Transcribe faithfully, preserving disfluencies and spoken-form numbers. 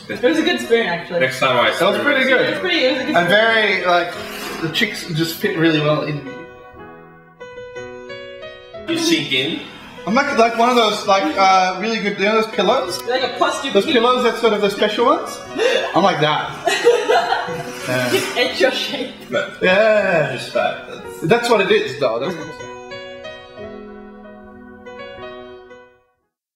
It was a good spoon, actually. Next time I. That was pretty good. It was pretty. It was a good. And very like the chicks just fit really well in me. You sink in. I'm like like one of those like uh, really good, you know those pillows? Like a plus Those pillows that's sort of the special ones? I'm like that. Yeah. It's your shape. But Yeah. just fat. That's That's what it is though. That's what I'm saying.